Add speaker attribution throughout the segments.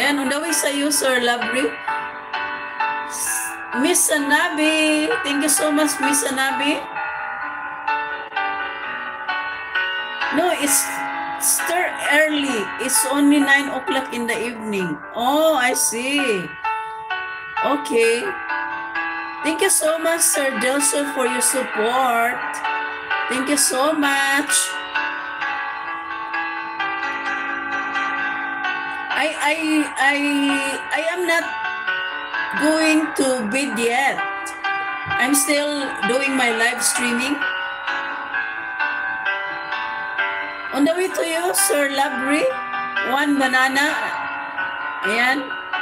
Speaker 1: Ayan, on the way sa iyo, Sir Labri. Miss Anabi, thank you so much, Miss Anabi. No, it's start early. It's only 9 o'clock in the evening. Oh, I see. Okay. Thank you so much, Sir Joseph, for your support. Thank you so much. I am not going to bed yet. I'm still doing my live streaming. On the way to you, Sir Labri. One banana. Ayan.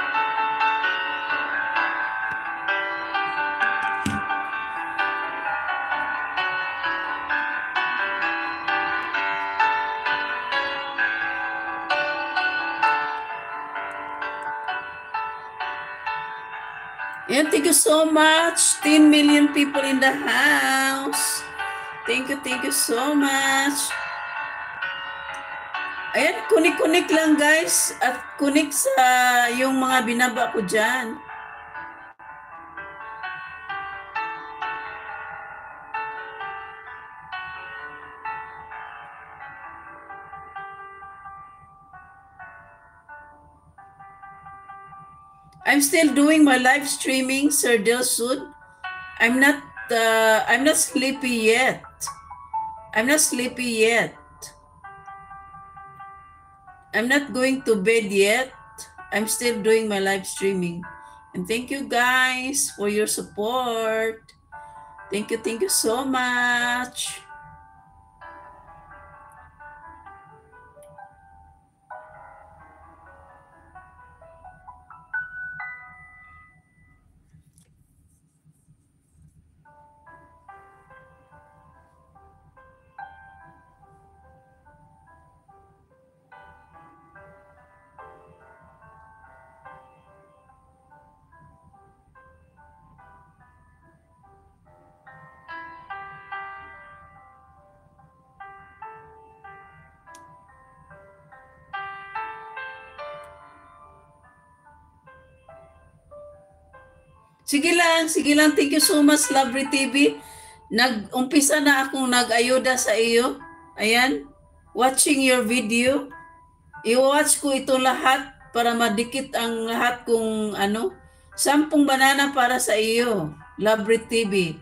Speaker 1: And thank you so much. 10 million people in the house. Thank you so much. Ayan, kunik-kunik lang guys. At kunik sa yung mga binaba ko dyan. I'm still doing my live streaming, Sir Delsud. I'm not sleepy yet. I'm not sleepy yet. I'm not going to bed yet. I'm still doing my live streaming. And thank you guys for your support. Thank you so much. Sige lang. Thank you so much, Lovely TV. Nag-umpisa na akong nag-ayuda sa iyo. Ayan, watching your video. I-watch ko ito lahat para madikit ang lahat kung 10 banana para sa iyo, Lovely TV.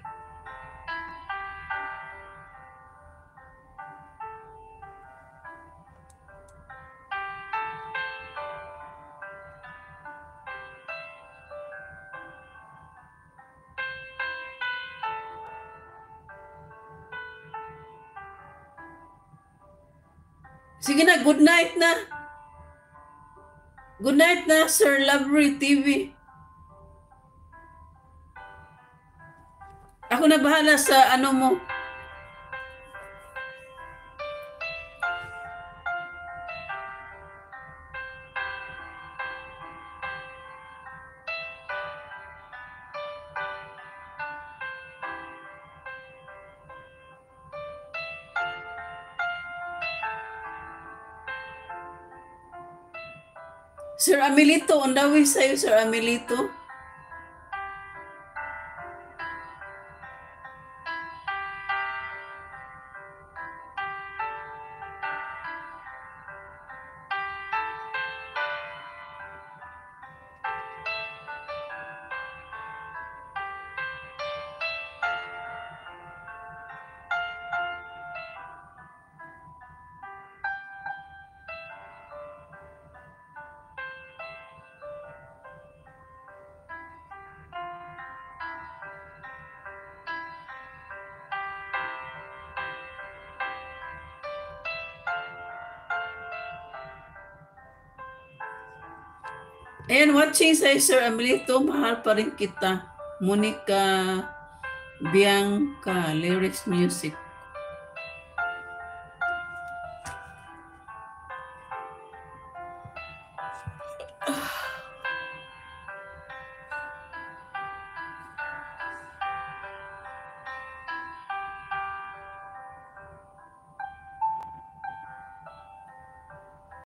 Speaker 1: Sige na, good night na. Good night na, Sir Lovely TV. Ako na bahala sa mo. Sir Amelito, on the way sa'yo, Sir Amelito. And watching sa Sir Amelito, mahal pa rin kita. Monica Bianca, Lyrics Music.